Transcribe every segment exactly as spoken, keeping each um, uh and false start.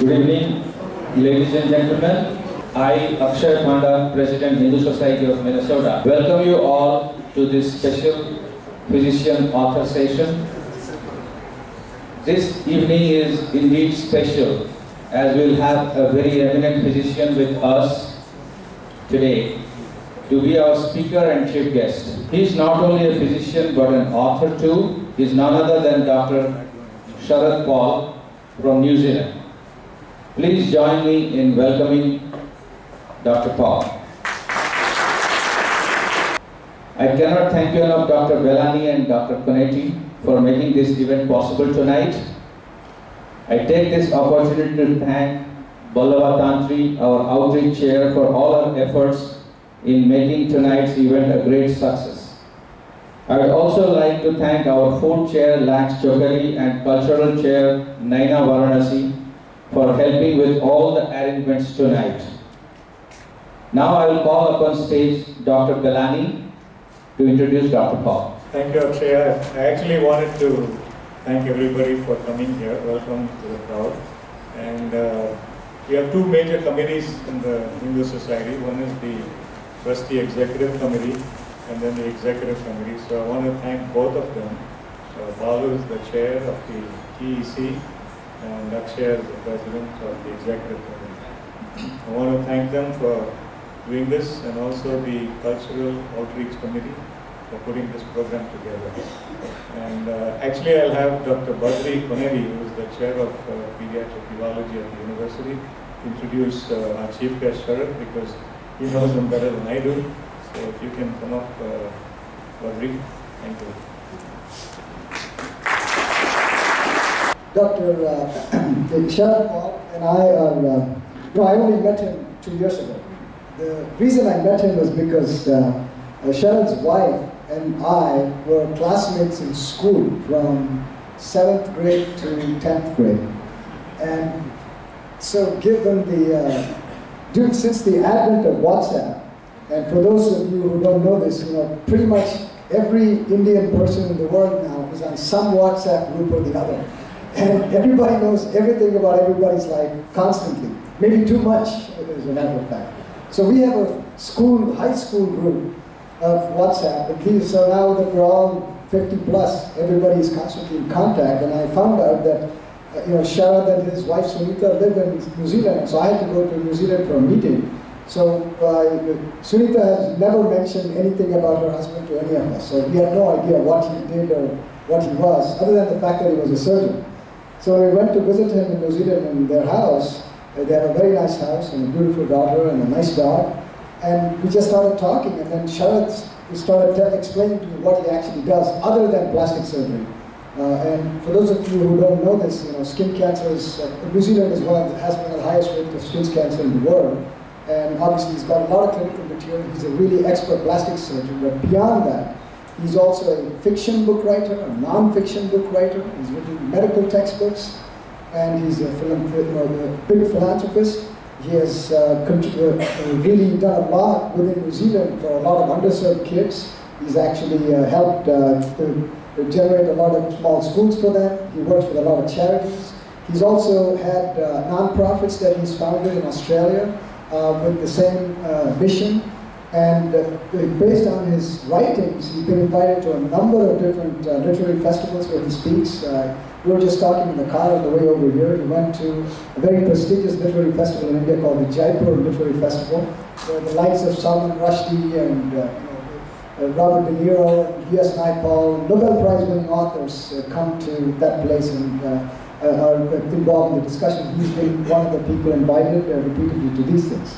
Good evening, ladies and gentlemen. I, Akshay Panda, President, Hindu Society of Minnesota, welcome you all to this special physician author session. This evening is indeed special, as we'll have a very eminent physician with us today to be our speaker and chief guest. He is not only a physician but an author too. He is none other than Doctor Sharad Paul from New Zealand. Please join me in welcoming Doctor Paul. I cannot thank you enough, Doctor Bellani and Doctor Conetti, for making this event possible tonight. I take this opportunity to thank Ballava Tantri, our outreach chair, for all our efforts in making tonight's event a great success. I would also like to thank our food chair, Lax Chokali, and cultural chair, Naina Varanasi, for helping with all the arrangements tonight. Now I will call upon stage Doctor Bellani to introduce Doctor Paul. Thank you, Akshay. I actually wanted to thank everybody for coming here. Welcome to the crowd. And uh, we have two major committees in the Hindu Society. One is the Trustee Executive Committee and then the Executive Committee. So I want to thank both of them. Uh, Balu is the chair of the T E C and Akshay is the president of the Executive Committee. I want to thank them for doing this, and also the Cultural Outreach Committee for putting this program together. And uh, actually I'll have Doctor Badri Koneri, who is the chair of uh, Pediatric Urology at the university, introduce uh, our chief guest Sharad, because he knows him better than I do. So if you can come up, uh, Badri, thank you. Doctor Uh, Sharad Paul and I are, uh, no, I only met him two years ago. The reason I met him was because uh, uh, Sharad's wife and I were classmates in school from seventh grade to tenth grade. And so given the, uh, dude, since the advent of WhatsApp, and for those of you who don't know this, you know, pretty much every Indian person in the world now is on some WhatsApp group or the other. And everybody knows everything about everybody's life constantly. Maybe too much, as a matter of fact. So we have a school, high school group of WhatsApp. And these, so now that we're all fifty plus, everybody is constantly in contact. And I found out that, uh, you know, Sharad and his wife Sunita live in New Zealand. So I had to go to New Zealand for a meeting. So uh, Sunita has never mentioned anything about her husband to any of us. So we had no idea what he did or what he was, other than the fact that he was a surgeon. So we went to visit him in New Zealand in their house. They have a very nice house and a beautiful daughter and a nice dog. And we just started talking, and then Sharad started explaining to me what he actually does other than plastic surgery. Uh, and for those of you who don't know this, you know, skin cancer is, uh, New Zealand is one of the, has one of the highest rates of skin cancer in the world. And obviously he's got a lot of clinical material. He's a really expert plastic surgeon, but beyond that, he's also a fiction book writer, a non-fiction book writer. He's written medical textbooks, and he's a, you know, a big philanthropist. He has uh, uh, really done a lot within New Zealand for a lot of underserved kids. He's actually uh, helped uh, to, to generate a lot of small schools for them. He works with a lot of charities. He's also had uh, non-profits that he's founded in Australia uh, with the same uh, mission. And uh, based on his writings, he's been invited to a number of different uh, literary festivals where he speaks. Uh, we were just talking in the car on the way over here. He went to a very prestigious literary festival in India called the Jaipur Literary Festival, where the likes of Salman Rushdie and uh, you know, uh, Robert De Niro, V S Naipaul, Nobel Prize winning authors uh, come to that place and uh, uh, are involved in the discussion. He's been one of the people invited uh, repeatedly to these things.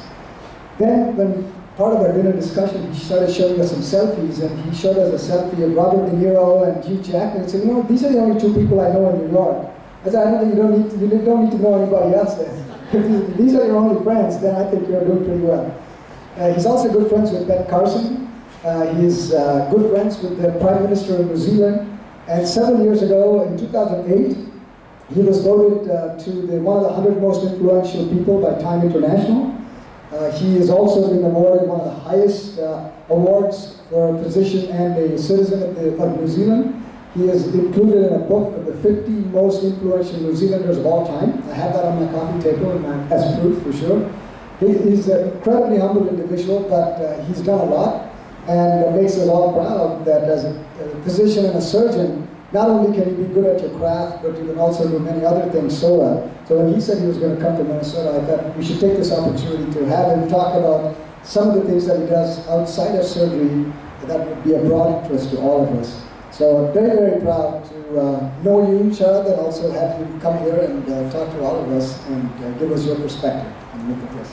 Then, when part of our dinner discussion, he started showing us some selfies, and he showed us a selfie of Robert De Niro and Hugh Jackman, and said, you know, these are the only two people I know in New York. I said, I don't think you don't need to, you don't need to know anybody else then. If these are your only friends, then I think you're doing pretty well. Uh, he's also good friends with Ben Carson. Uh, he's uh, good friends with the Prime Minister of New Zealand. And seven years ago, in two thousand eight, he was voted uh, to the, one of the one hundred most influential people by Time International. Uh, he has also been awarded one of the highest uh, awards for a physician and a citizen of, the, of New Zealand. He is included in a book of the fifty most influential New Zealanders of all time. I have that on my coffee table and my, as proof for sure. He, he's an incredibly humble individual, but uh, he's done a lot, and it makes us all proud that as a, a physician and a surgeon, not only can you be good at your craft, but you can also do many other things so well. So when he said he was going to come to Minnesota, I thought we should take this opportunity to have him talk about some of the things that he does outside of surgery that would be a broad interest to all of us. So I'm very, very proud to uh, know you, Sharad, and also have you come here and uh, talk to all of us and uh, give us your perspective on look at this.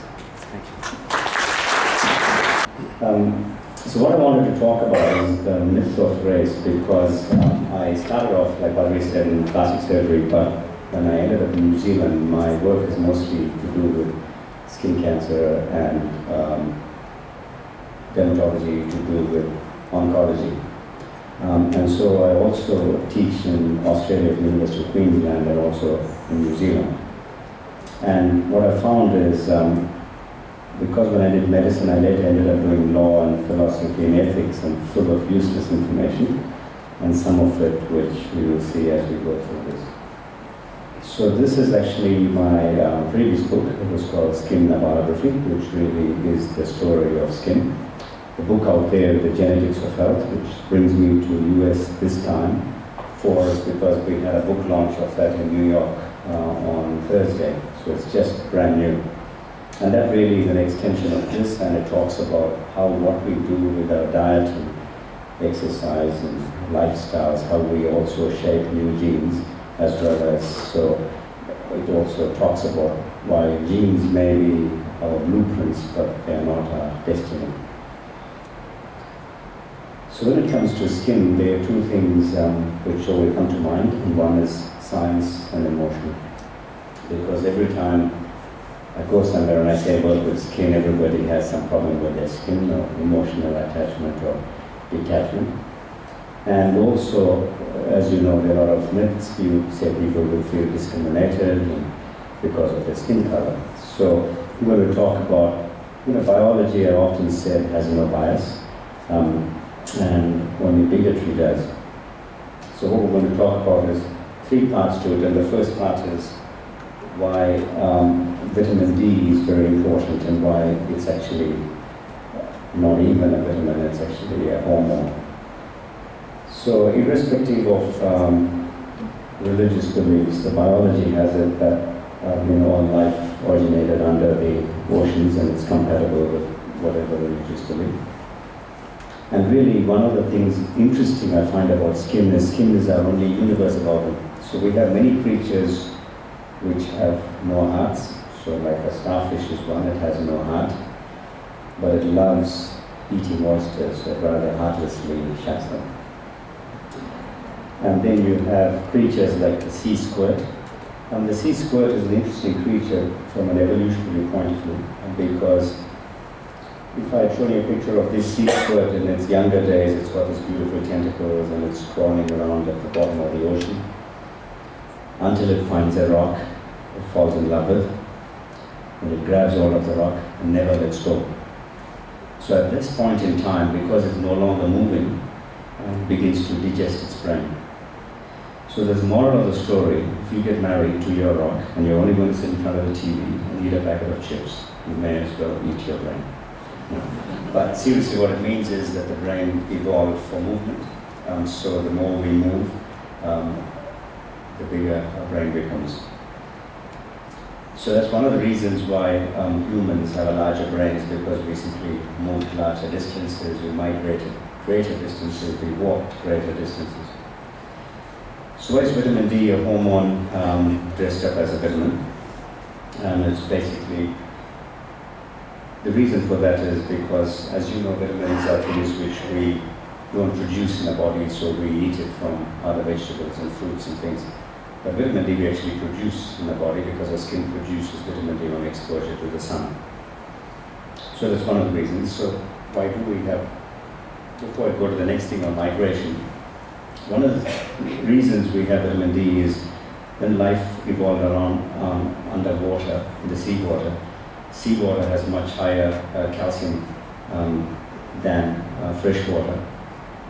Thank you. Um, so what I wanted to talk about is the myth of race, because um, I started off, like what we said, in plastic surgery, but when I ended up in New Zealand, my work is mostly to do with skin cancer and um, dermatology, to do with oncology. Um, and so I also teach in Australia at the University of Queensland and also in New Zealand. And what I found is, um, because when I did medicine, I later ended up doing law and philosophy and ethics and full of useless information, and some of it which we will see as we go through this. So this is actually my uh, previous book. It was called Skin Biography, which really is the story of skin. The book out there, The Genetics of Health, which brings me to U S this time for us because we had a book launch of that in New York uh, on Thursday. So it's just brand new. And that really is an extension of this, and it talks about how what we do with our diet and exercise and lifestyles, how we also shape new genes, as well as, so it also talks about why genes may be our blueprints, but they are not our destiny. So when it comes to skin, there are two things um, which always come to mind, and one is science and emotion. Because every time I go somewhere and I say work with skin, everybody has some problem with their skin, or emotional attachment or detachment. And also, as you know, there are a lot of myths. You say people will feel discriminated because of their skin color. So when we talk about, you know, biology, I often said, has no bias. Um, and only bigotry does. So what we're going to talk about is three parts to it, and the first part is why um, vitamin D is very important and why it's actually not even a vitamin, it's actually a hormone. So irrespective of um, religious beliefs, the biology has it that uh, you know, all life originated under the oceans and it's compatible with whatever religious belief. And really, one of the things interesting I find about skin is skin is our only universal organ. So we have many creatures which have no hearts. So like a starfish is one, it has no heart, but it loves eating oysters, so it rather heartlessly shuts them. And then you have creatures like the sea squirt. And the sea squirt is an interesting creature from an evolutionary point of view, because if I had shown you a picture of this sea squirt in its younger days, it's got these beautiful tentacles and it's crawling around at the bottom of the ocean until it finds a rock it falls in love with, and it grabs hold of the rock and never lets go. So at this point in time, because it's no longer moving, it begins to digest its brain. So there's moral of the story: if you get married to your rock and you're only going to sit in front of the T V and eat a packet of chips, you may as well eat your brain. But seriously, what it means is that the brain evolved for movement. Um, so the more we move, um, the bigger our brain becomes. So that's one of the reasons why um, humans have a larger brain, is because we simply moved larger distances, we migrated greater distances, we walked greater distances. So why is vitamin D a hormone um, dressed up as a vitamin? And it's basically, the reason for that is because, as you know, vitamins are things which we don't produce in the body, so we eat it from other vegetables and fruits and things. But vitamin D we actually produce in the body because our skin produces vitamin D on exposure to the sun. So that's one of the reasons. So why do we have, before I go to the next thing on migration, one of the reasons we have vitamin D is when life evolved around um, underwater, in the seawater. Seawater has much higher uh, calcium um, than uh, fresh water.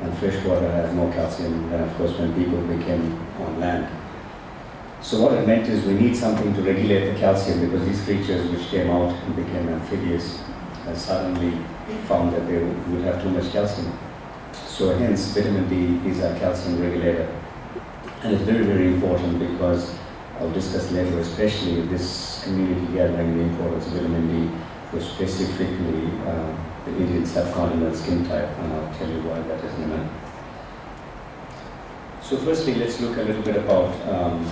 and fresh water has more calcium than, of course, when people became on land. So what it meant is we need something to regulate the calcium, because these creatures which came out and became amphibious uh, suddenly found that they would have too much calcium. So hence vitamin D is a calcium regulator. And it's very, very important because I'll discuss later, especially this community gathering, the importance of vitamin D for specifically uh, the Indian subcontinental skin type, and I'll tell you why that is in a minute. So firstly, let's look a little bit about um,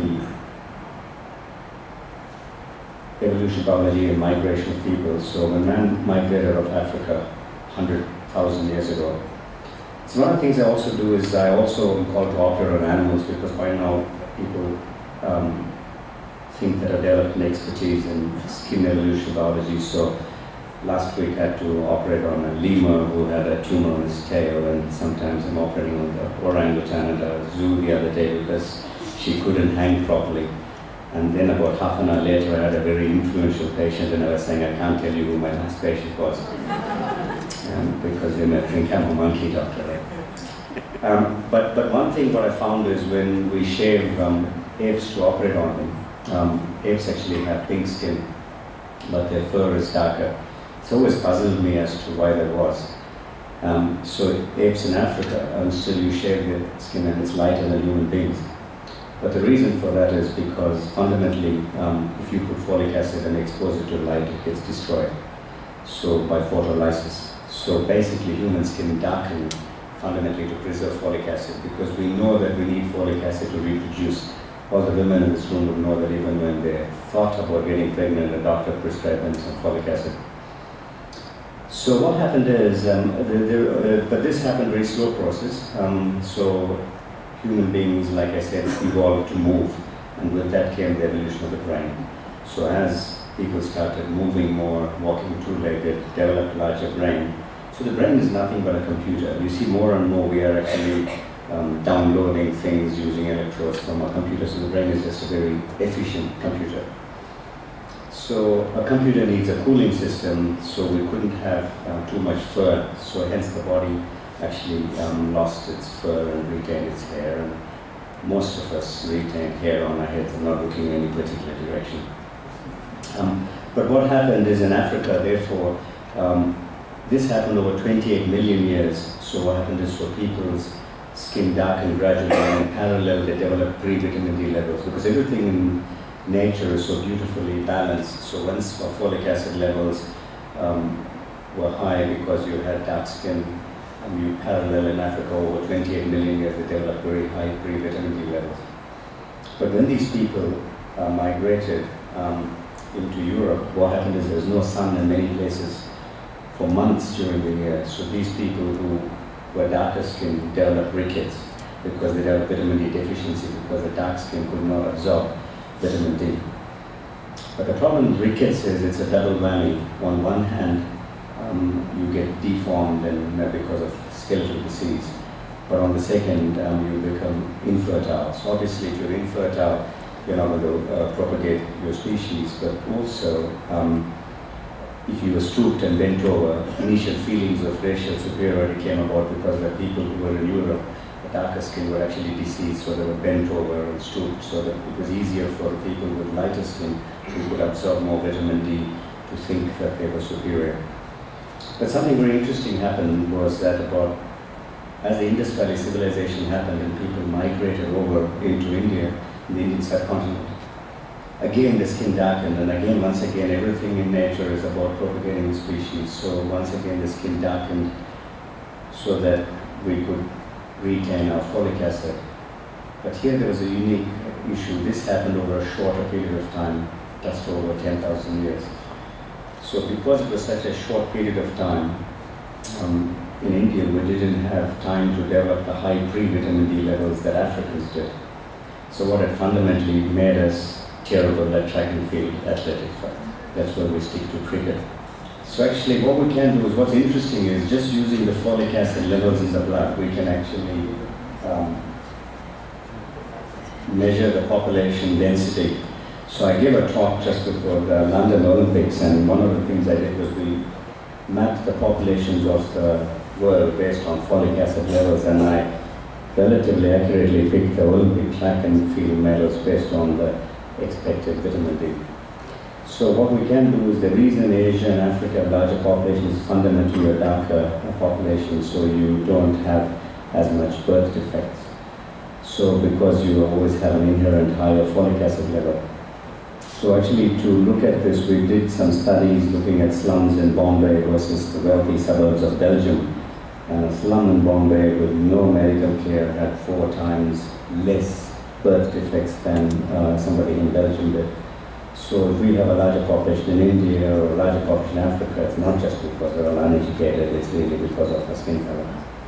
the evolution, biology, and migration of people. So when man migrated out of Africa one hundred thousand years ago, so one of the things I also do is I also am called to operate on animals, because by now people um, think that I've developed an expertise in skin evolution biology. So last week I had to operate on a lemur who had a tumor on his tail, and sometimes I'm operating on the orangutan at a zoo the other day because she couldn't hang properly. And then about half an hour later I had a very influential patient, and I was saying I can't tell you who my last patient was um, because they may think I'm a monkey doctor. Right? Um, but, but one thing what I found is when we shave um, apes to operate on them, Um, apes actually have pink skin, but their fur is darker. It's always puzzled me as to why that was. Um, so apes in Africa, um, still you shave their skin and it's lighter than human beings. But the reason for that is because fundamentally, um, if you put folic acid and expose it to light, it gets destroyed. So by photolysis. So basically human skin darkened fundamentally to preserve folic acid, because we know that we need folic acid to reproduce. All the women in this room would know that even when they thought about getting pregnant, a doctor prescribed them some folic acid. So what happened is, um, there, there, uh, but this happened very slow process. Um, so human beings, like I said, evolved to move, and with that came the evolution of the brain. So as people started moving more, walking two-legged, developed larger brain. So the brain is nothing but a computer. You see more and more we are actually Um, downloading things using electrodes from a computer, so the brain is just a very efficient computer. So a computer needs a cooling system, so we couldn't have uh, too much fur, so hence the body actually um, lost its fur and retained its hair, and most of us retain hair on our heads and not looking in any particular direction. Um, but what happened is in Africa, therefore, um, this happened over twenty-eight million years, so what happened is for people's skin darkened gradually, and in parallel they develop pre-vitamin D levels, because everything in nature is so beautifully balanced. So once our folic acid levels um, were high because you had dark skin, and you parallel in Africa over twenty-eight million years, they developed very high pre-vitamin D levels. But when these people uh, migrated um, into Europe, what happened is there was no sun in many places for months during the year. So these people who were darker skin developed rickets because they developed vitamin D deficiency, because the dark skin could not absorb vitamin D. But the problem with rickets is it's a double whammy. On one hand, um, you get deformed and uh, because of skeletal disease, but on the second, um, you become infertile. So obviously, if you're infertile, you're not going to uh, propagate your species, but also um, if you were stooped and bent over, initial feelings of racial superiority came about because the people who were in Europe, the darker skin, were actually deceased, so they were bent over and stooped, so that it was easier for people with lighter skin who could absorb more vitamin D to think that they were superior. But something very interesting happened was that about, as the Indus Valley civilization happened and people migrated over into India, in the Indian subcontinent, again the skin darkened, and again, once again, everything in nature is about propagating the species. So once again, the skin darkened so that we could retain our folic acid. But here there was a unique issue. This happened over a shorter period of time, just over ten thousand years. So because it was such a short period of time, um, in India we didn't have time to develop the high pre-vitamin D levels that Africans did. So what it fundamentally made us terrible at track and field athletics. That's where we stick to cricket. So actually what we can do is, what's interesting is just using the folic acid levels in the blood, we can actually um, measure the population density. So I gave a talk just before the London Olympics, and one of the things I did was we mapped the populations of the world based on folic acid levels, and I relatively accurately picked the Olympic track and field medals based on the expected vitamin D. So what we can do is, the reason Asia and Africa have larger populations is fundamentally a darker population, so you don't have as much birth defects. So because you always have an inherent higher folic acid level. So actually, to look at this, we did some studies looking at slums in Bombay versus the wealthy suburbs of Belgium. And a slum in Bombay with no medical care had four times less birth defects than uh, somebody in Belgium did. So if we have a larger population in India or a larger population in Africa, it's not just because we're all uneducated, it's really because of our skin color.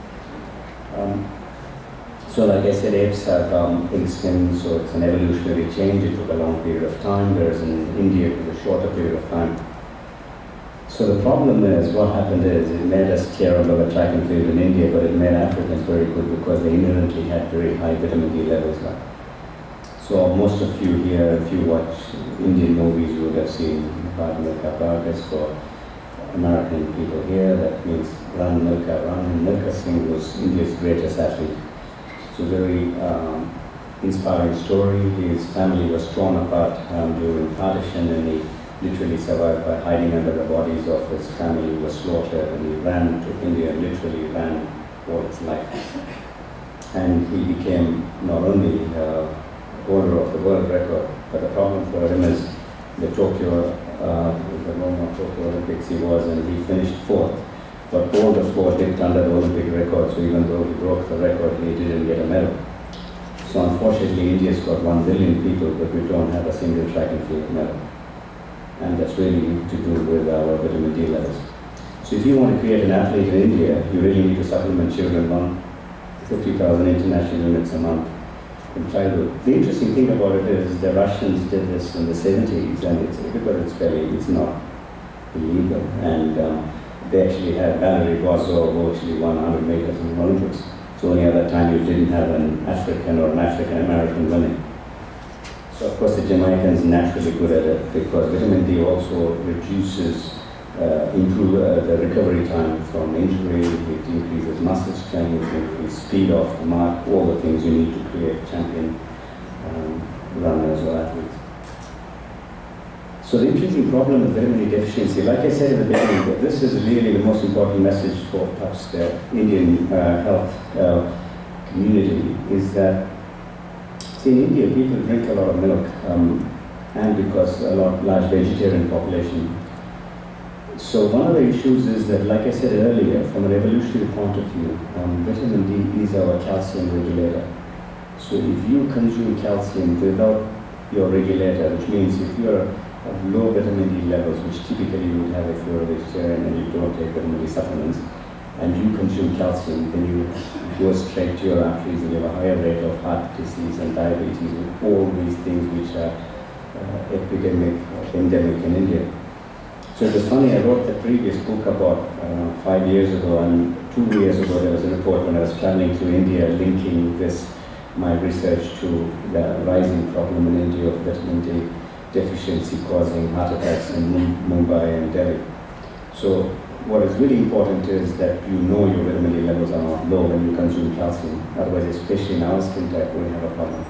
Um, so like I said, apes have um, pink skin, so it's an evolutionary change. It took a long period of time, whereas in India it was a shorter period of time. So the problem is, what happened is, it made us terrible at track and field in India, but it made Africans very good because they inherently had very high vitamin D levels. Now. So most of you here, if you watch Indian movies, you would have seen Bhag Milka Bhagas for American people here. That means Run Milka Run. And Milka Singh was India's greatest athlete. So very um, inspiring story. His family was torn apart um, during partition, and he literally survived by hiding under the bodies of his family who was slaughtered, and he ran to India, literally ran for his life. And he became not only uh, holder of the world record, but the problem for him is the Tokyo, uh, the Roma Tokyo Olympics he was, and he finished fourth. But all the four dipped under the Olympic record, so even though he broke the record, he didn't get a medal. So unfortunately, India's got one billion people, but we don't have a single track and field medal. And that's really to do with our vitamin D levels. So if you want to create an athlete in India, you really need to supplement children on fifty thousand international units a month in childhood. The interesting thing about it is the Russians did this in the seventies, and it's, because it's fairly, it's not illegal. And um, they actually had Valery Borzov, who actually won one hundred meters in the Olympics. So only other time you didn't have an African or an African-American winning. So of course the Jamaicans naturally good at it, because vitamin D also reduces, uh, improve uh, the recovery time from injury, it increases muscle strength, it increases speed off the mark, all the things you need to create champion um, runners or athletes. So the interesting problem with vitamin D deficiency, like I said at the beginning, that this is really the most important message for perhaps the Indian uh, health uh, community, is that, see, in India people drink a lot of milk, um, and because a lot large vegetarian population. So one of the issues is that, like I said earlier, from an evolutionary point of view, um, vitamin D is our calcium regulator. So if you consume calcium without your regulator, which means if you're of low vitamin D levels, which typically you would have if you're a vegetarian and you don't take vitamin D supplements, and you consume calcium, then you go straight to your arteries and you have a higher rate of heart disease and diabetes and all these things which are uh, epidemic, uh, endemic in India. So it was funny, I wrote the previous book about uh, five years ago, and two years ago there was a report when I was traveling to India linking this, my research, to the rising problem in India of vitamin D deficiency causing heart attacks in Mumbai and Delhi. So what is really important is that you know your vitamin D levels are not low when you consume calcium. Otherwise, especially in our skin type, we have a problem.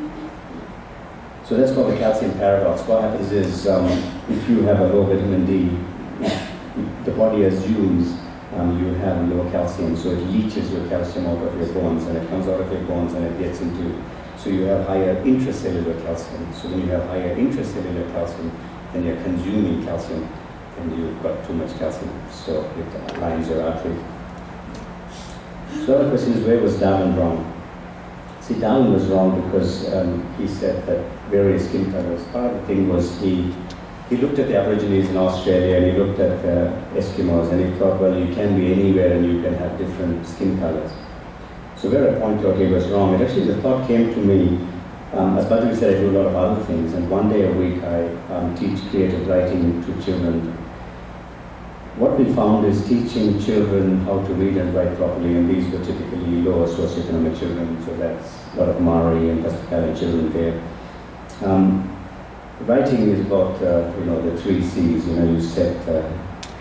So that's called the calcium paradox. What happens is, um, if you have a low vitamin D, the body assumes um, you have low calcium, so it leaches your calcium out of your bones, and it comes out of your bones and it gets into, so you have higher intracellular calcium. So when you have higher intracellular calcium, then you're consuming calcium, and you've got too much calcium, so it lines your artery. So the other question is, where was Darwin wrong? See, Darwin was wrong because um, he said that various skin colors. Part of the thing was he he looked at the Aborigines in Australia and he looked at the Eskimos, and he thought, well, you can be anywhere and you can have different skin colors. So where I pointed out he was wrong, and actually the thought came to me, um, as Badri said, I do a lot of other things, and one day a week I um, teach creative writing to children. What we found is teaching children how to read and write properly, and these were typically lower socioeconomic children, so that's a lot of Maori and Pasifika children there. Um, writing is about, uh, you know, the three C's, you know, you set uh,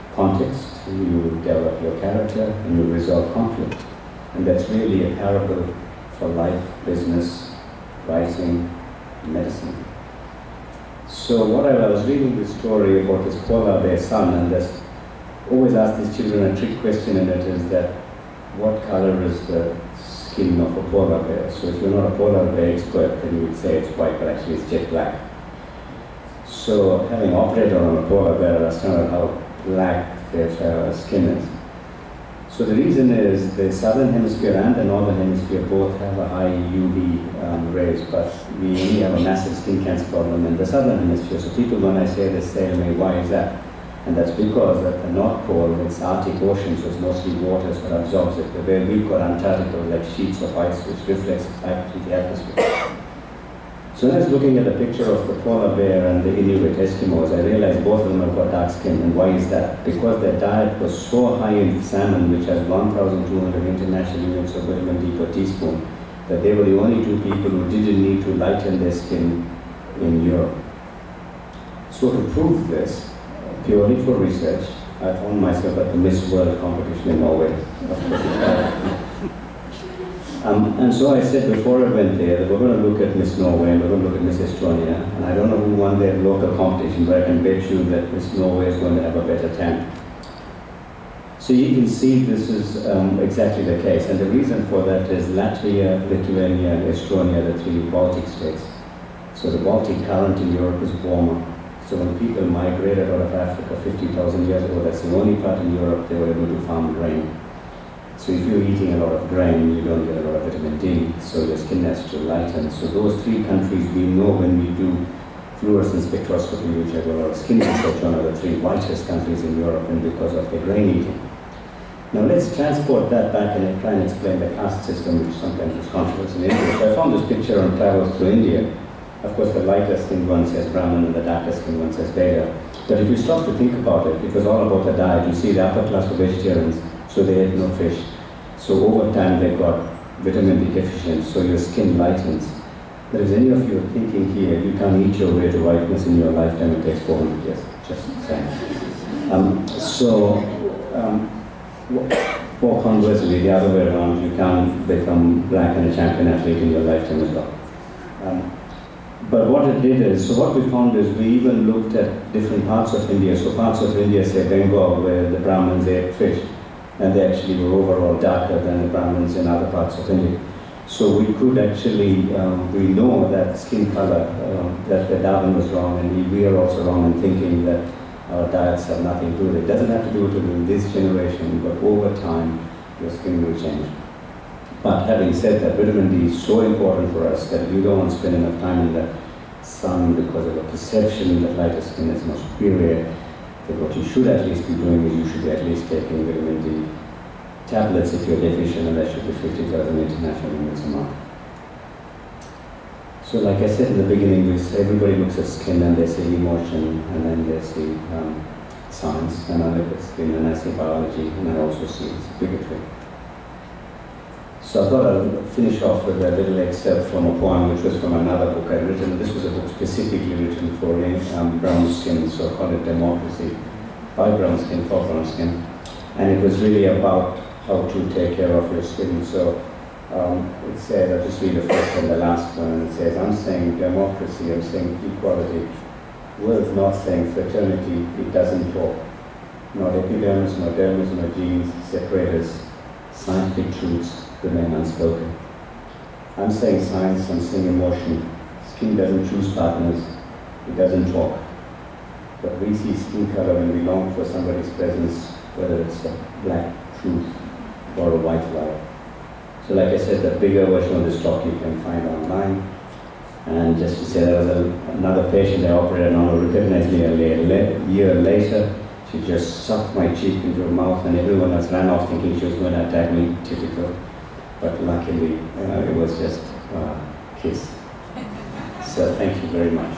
context, you develop your character, and you resolve conflict. And that's really a parable for life, business, writing, medicine. So what I, I was reading this story about this polar bear son, and there's always ask these children a trick question, and it is that what color is the skin of a polar bear? So if you're not a polar bear expert, then you would say it's white, but actually it's jet black. So having operated on a polar bear, I understand how black their uh, skin is. So the reason is the southern hemisphere and the northern hemisphere both have a high U V um, rays, but we only have a massive skin cancer problem in the southern hemisphere. So people, when I say this, say to me, why is that? And that's because at the North Pole, it's Arctic Ocean, so it's mostly water, so it absorbs it. Where we've got Antarctica, like sheets of ice, which reflects back to the atmosphere. So when I was looking at a picture of the polar bear and the Inuit Eskimos, I realized both of them have got dark skin. And why is that? Because their diet was so high in salmon, which has one thousand two hundred international units of vitamin D per teaspoon, that they were the only two people who didn't need to lighten their skin in Europe. So to prove this, purely for research, I found myself at the Miss World competition in Norway. um, and so I said before I went there that we're going to look at Miss Norway and we're going to look at Miss Estonia. And I don't know who won their local competition, but I can bet you that Miss Norway is going to have a better tan. So you can see this is um, exactly the case. And the reason for that is Latvia, Lithuania, and Estonia, the three Baltic states. So the Baltic current in Europe is warmer. So when people migrated out of Africa fifty thousand years ago, that's the only part in Europe they were able to farm grain. So if you're eating a lot of grain, you don't get a lot of vitamin D, so your skin has to lighten. So those three countries, we know when we do fluorescence spectroscopy, which have a lot of skin research on, are the three whitest countries in Europe, and because of their grain eating. Now let's transport that back and try and explain the caste system, which sometimes is controversial in India. So I found this picture on travels through India. Of course, the lighter skinned one says Brahmin and the darker skinned one says Veda. But if you stop to think about it, it was all about the diet. You see, the upper class were vegetarians, so they ate no fish. So over time, they got vitamin D deficient, so your skin lightens. But if any of you are thinking here, you can't eat your way to whiteness in your lifetime, it takes four hundred years. Just saying. Um, so, um, or conversely, the other way around, you can't become black and a champion athlete in your lifetime as well. Um, But what it did is, so what we found is we even looked at different parts of India. So parts of India, say Bengal, where the Brahmins ate fish, and they actually were overall darker than the Brahmins in other parts of India. So we could actually, um, we know that skin color, um, that Darwin was wrong, and we, we are also wrong in thinking that our diets have nothing to do with it. It doesn't have to do with it in this generation, but over time, your skin will change. But having said that, vitamin D is so important for us that you don't want to spend enough time in the sun because of a perception that lighter skin is more superior. That what you should at least be doing is you should be at least taking vitamin D tablets if you're deficient, and that should be fifty thousand international units a month. So like I said in the beginning, we say everybody looks at skin and they see emotion, and then they see um, science, and I look at skin and I see biology, and I also see bigotry. So I thought I'd finish off with a little excerpt from a poem which was from another book I'd written. This was a book specifically written for um, brown skin, so I called it Democracy, by brown skin, for brown skin. And it was really about how to take care of your skin. So um, it says, I'll just read the first and the last one, and it says, I'm saying democracy, I'm saying equality. Words not saying fraternity, it doesn't talk. Not epidermis, no dermis, no genes, separators, scientific truths remain unspoken. I'm saying science, I'm saying emotion. Skin doesn't choose partners, it doesn't talk. But we see skin color when we long for somebody's presence, whether it's a black truth or a white lie. So like I said, the bigger version of this talk you can find online. And just to say, there was a, another patient I operated on who recognized me a year later. She just sucked my cheek into her mouth, and everyone else ran off thinking she was going to attack me, typical. But luckily, you know, it was just a kiss. So thank you very much.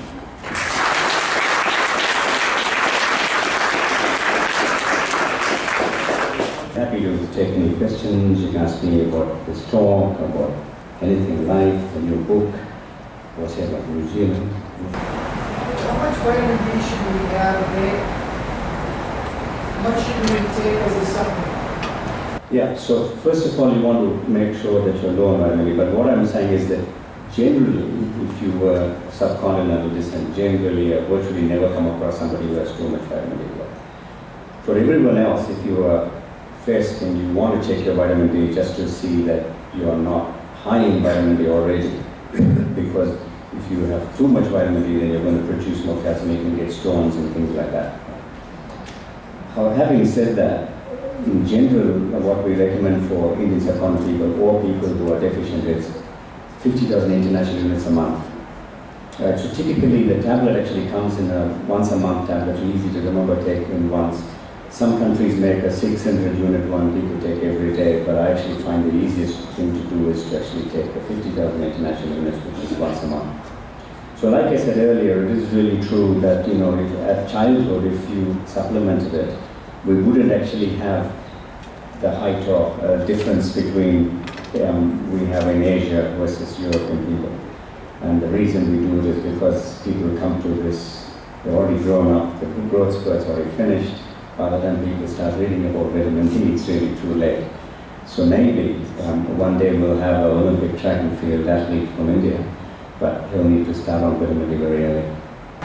Happy to take any questions. You can ask me about this talk, about anything in life, a new book, whatever, New Zealand. How much vitamin D should we have a day? what should we take as a supplement? Yeah, so first of all, you want to make sure that you're low on vitamin D. But what I'm saying is that generally, if you were subcontinental descent, generally, I virtually never come across somebody who has too much vitamin D. For everyone else, if you are fair skinned, you want to check your vitamin D just to see that you are not high in vitamin D already. Because if you have too much vitamin D, then you're going to produce more calcium, you can get stones and things like that. However, having said that, in general, what we recommend for Indian subcontinental people or people who are deficient is fifty thousand international units a month. Uh, so typically, the tablet actually comes in a once a month tablet, easy to remember, take in once. Some countries make a six hundred unit one people take every day, but I actually find the easiest thing to do is to actually take the fifty thousand international units, which is once a month. So like I said earlier, it is really true that, you know, if at childhood, if you supplemented it, we wouldn't actually have the height of uh, difference between um, we have in Asia versus European people. And the reason we do it is because people come to this, they're already grown up, the growth spurt's already finished. By the time people start reading about vitamin D, it's really too late. So maybe um, one day we'll have an Olympic track and field athlete from India, but he'll need to start on vitamin D very early.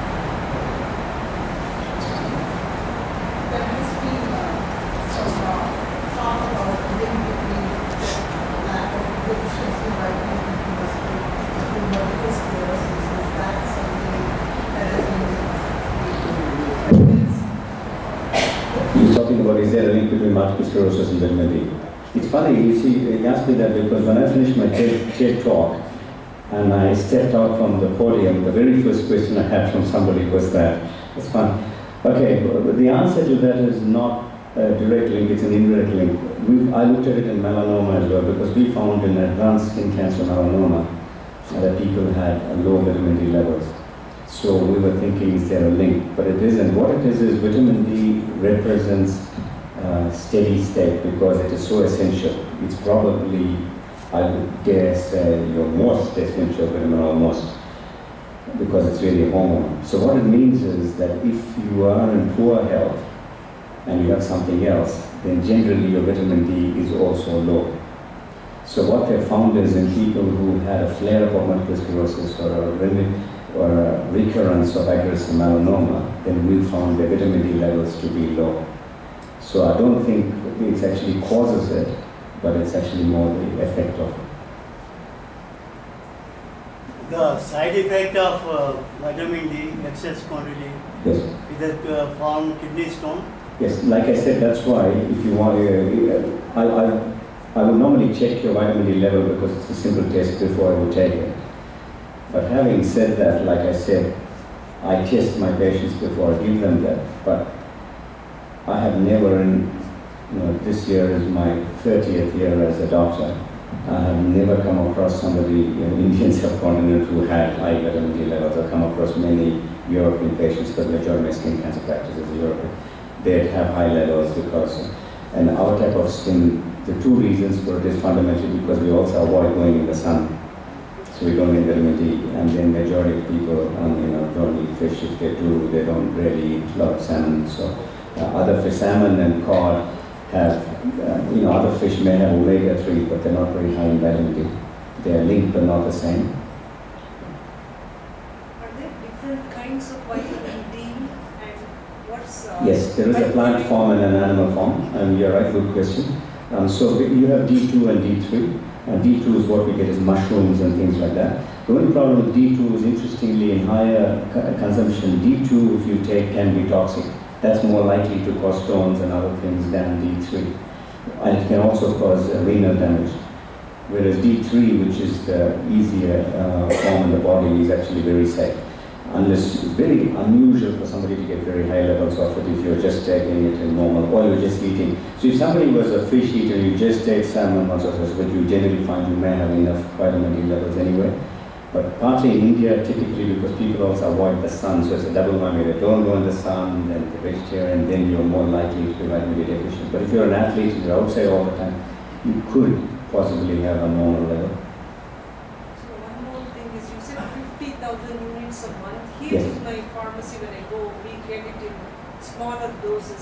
Is there a link between multiple sclerosis and vitamin D? It's funny, you see, he asked me that because when I finished my TED, TED talk and I stepped out from the podium, the very first question I had from somebody was that. It's fun. Okay, but the answer to that is not a direct link, it's an indirect link. We've, I looked at it in melanoma as well because we found in advanced skin cancer melanoma that people had low vitamin D levels. So we were thinking, is there a link? But it isn't. What it is is vitamin D represents uh, steady state because it is so essential. It's probably, I would dare say, your most essential vitamin almost, because it's really a hormone. So what it means is that if you are in poor health and you have something else, then generally your vitamin D is also low. So what they found is in people who had a flare-up of multiple sclerosis or a really or a recurrence of aggressive melanoma, then we found the vitamin D levels to be low. So I don't think it actually causes it, but it's actually more the effect of it. The side effect of uh, vitamin D, excess quantity, yes. is that uh, form kidney stone? Yes, like I said, that's why if you want, uh, I, I, I would normally check your vitamin D level because it's a simple test before I would take it. But having said that, like I said, I test my patients before I give them that. But I have never, in, you know, this year is my thirtieth year as a doctor. I have never come across somebody, you know, Indian subcontinent who had high vitamin D levels. I've come across many European patients, because the majority of my skin cancer practice is European. They'd have high levels because, and our type of skin, the two reasons for it is fundamentally because we also avoid going in the sun. So we don't need vitamin D, and then majority of people, um, you know, don't eat fish. If they do, they don't really eat a lot of salmon. So uh, other fish, salmon and cod, have, uh, you know, other fish may have omega three, but they're not very high in vitamin D. They are linked, but not the same. Are there different kinds of vitamin D, and what's? Uh, yes, there is a plant form and an animal form, and you're right. Good question. Um, so you have D two and D three. And D two is what we get as mushrooms and things like that. The only problem with D two is, interestingly, in higher consumption, D two, if you take, can be toxic. That's more likely to cause stones and other things than D three. And it can also cause uh, renal damage. Whereas D three, which is the easier uh, form in the body, is actually very safe. Unless it's very unusual for somebody to get very high levels of it if you're just taking it in normal, or you're just eating. So if somebody was a fish eater, you just take salmon once or twice, but you generally find you may have enough vitamin D levels anyway. But partly in India, typically because people also avoid the sun, so it's a double whammy. They don't go in the sun, then the vegetarian, then you're more likely to be vitamin D deficient. But if you're an athlete, you're outside all the time, you could possibly have a normal level. So one more thing is, you said fifty thousand units a month. Here Yes. in my pharmacy, when I go, we get it in smaller doses.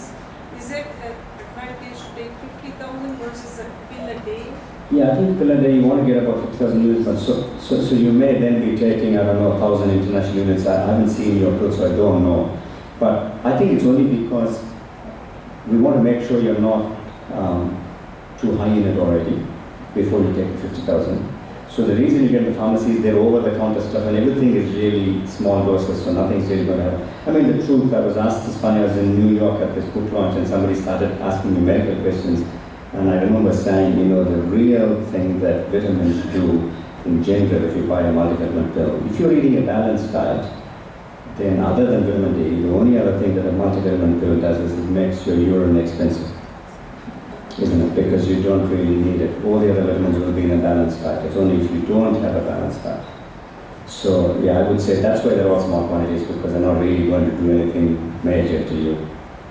Is it an advantage to take fifty thousand versus a pill a day? Yeah, I think pill a day you want to get about fifty thousand units, but so, so, so you may then be taking, I don't know, one thousand international units. I, I haven't seen your pill, so I don't know. But I think it's only because we want to make sure you're not um, too high in it already before you take the fifty thousand. So the reason you get the pharmacies, they're over-the-counter stuff and everything is really small doses, so nothing's really going to happen. I mean, the truth, I was asked this funny, I was in New York at this book launch and somebody started asking me medical questions. And I remember saying, you know, the real thing that vitamins do in general, if you buy a multivitamin pill, if you're eating a balanced diet, then other than vitamin D, the only other thing that a multivitamin pill does is it makes your urine expensive. Isn't it? Because you don't really need it. All the other vitamins will be in a balanced diet. It's only if you don't have a balanced diet. So yeah, I would say that's why they're all small quantities, because they're not really going to do anything major to you.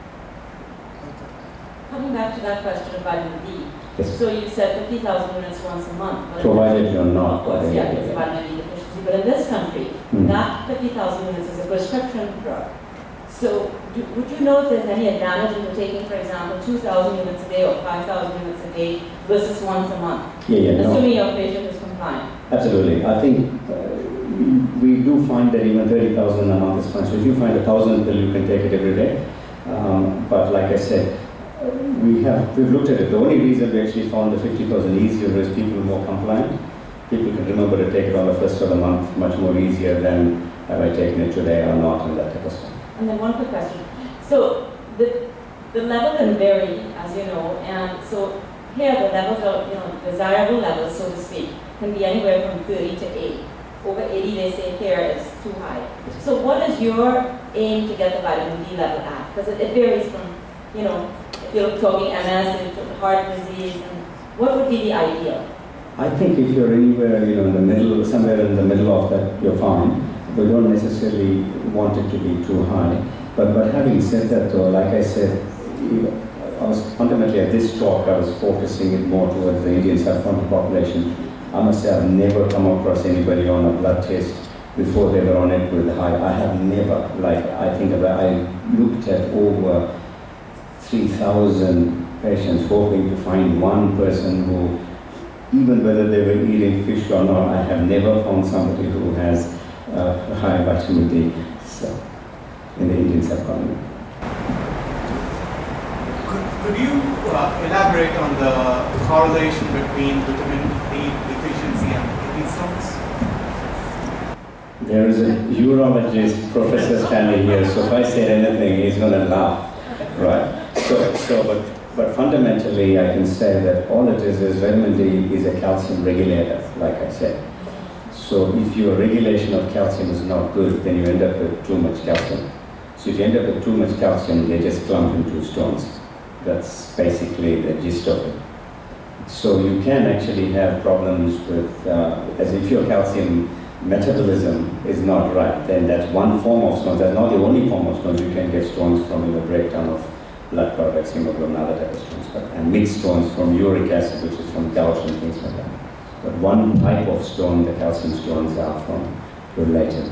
Coming back to that question of vitamin D, Yes. so you said fifty thousand units once a month. But Provided you're not. Of course, yeah, yeah, it's a yeah. vitamin D deficiency. But in this country, Hmm. that fifty thousand units is a prescription drug. So do, would you know if there's any advantage into taking, for example, two thousand units a day or five thousand units a day versus once a month? Yeah, yeah, no. Assuming your patient is compliant. Absolutely. I think uh, we do find that even thirty thousand a month is fine. So if you find a thousand pill, you can take it every day. Um, but like I said, we have, we've looked at it. The only reason we actually found the fifty thousand easier is people are more compliant. People can remember to take it on the first of the month much more easier than have I taken it today or not and that type of stuff. And then one quick question. So the, the level can vary, as you know, and so here the levels are, you know, desirable levels, so to speak, can be anywhere from thirty to eighty. Over eighty, they say here is too high. So what is your aim to get the vitamin D level at? Because it, it varies from, you know, if you're talking M S and heart disease, and what would be the ideal? I think if you're anywhere, you know, in the middle, somewhere in the middle of that, you're fine. We don't necessarily want it to be too high. But, but having said that though, like I said, I was fundamentally at this talk, I was focusing it more towards the Indian subcontinent population. I must say I've never come across anybody on a blood test before they were on it with high. I have never, like I think about, I looked at over three thousand patients hoping to find one person who, even whether they were eating fish or not, I have never found somebody who has uh, high vitamin D so, in the Indian subcontinent. Could, could you uh, elaborate on the correlation between vitamin D deficiency and kidney stones? There is a urologist, professor standing here, so if I say anything, he's going to laugh, right? So, so but, but fundamentally, I can say that all it is is vitamin D is a calcium regulator, like I said. So if your regulation of calcium is not good, then you end up with too much calcium. So if you end up with too much calcium, they just clump into stones. That's basically the gist of it. So you can actually have problems with, uh, as if your calcium metabolism is not right, then that's one form of stones. That's not the only form of stones. You can get stones from the breakdown of blood products, hemoglobin, other type of stones, but, and mixed stones from uric acid, which is from gout and things like that. But one type of stone, the calcium stones, are from related.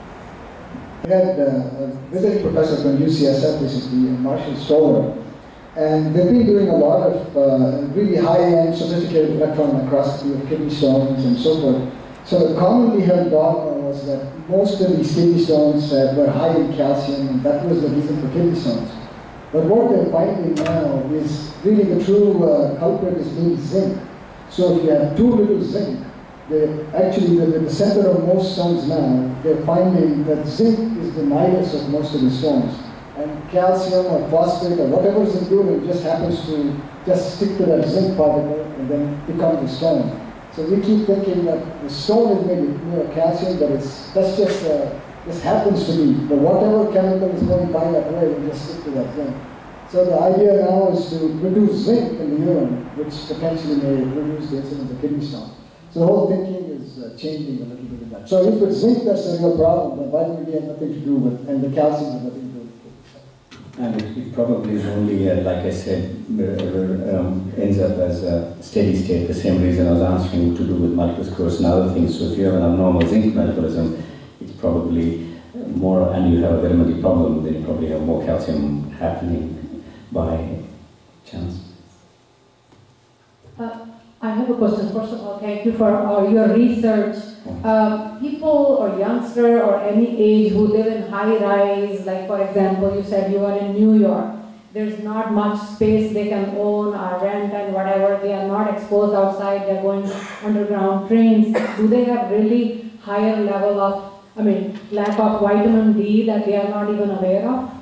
We had uh, a visiting professor from U C S F recently, Marshall Stoller, and they've been doing a lot of uh, really high-end, sophisticated electron microscopy of kidney stones and so forth. So the commonly held dogma was that most of these kidney stones uh, were high in calcium, and that was the reason for kidney stones. But what they're finding now is really the true uh, culprit is being zinc. So if you have too little zinc, they actually the, the center of most stones now, they're finding that zinc is the nidus of most of the stones. And calcium or phosphate or whatever is included just happens to just stick to that zinc particle and then become the stone. So we keep thinking that the stone is maybe made of calcium, but it's that's just uh, this happens to be. But whatever chemical is going by that way, we just stick to that zinc. So the idea now is to reduce zinc in the urine, which potentially may reduce the incidence of kidney stone. So the whole thinking is uh, changing a little bit in that. So if it's zinc that's the real problem, then vitamin D has nothing to do with, and the calcium has nothing to do with it. And it, it probably is only, uh, like I said, uh, um, ends up as a steady state, the same reason I was answering to do with multiple sclerosis and other things. So if you have an abnormal zinc metabolism, it's probably more, and you have a vitamin D problem, then you probably have more calcium happening. by chance. Uh, I have a question. First of all, thank you for uh, your research. Uh, people or youngster or any age who live in high-rise, like for example, you said you are in New York, there's not much space they can own or rent and whatever, they are not exposed outside, they're going underground trains. Do they have really higher level of, I mean, lack of vitamin D that they are not even aware of?